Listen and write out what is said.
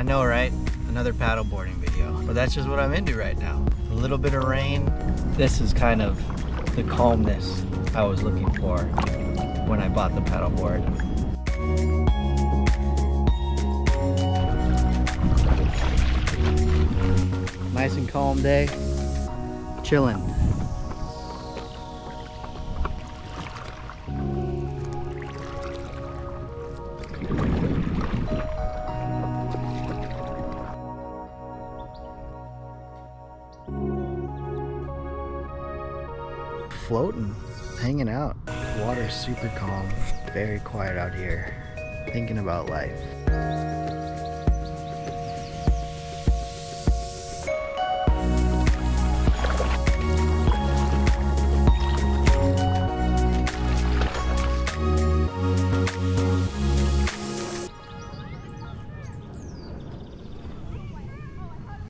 I know, right? Another paddleboarding video. But that's just what I'm into right now. A little bit of rain. This is kind of the calmness I was looking for when I bought the paddleboard. Nice and calm day. Chilling. Floating, hanging out. Water's super calm, very quiet out here. Thinking about life.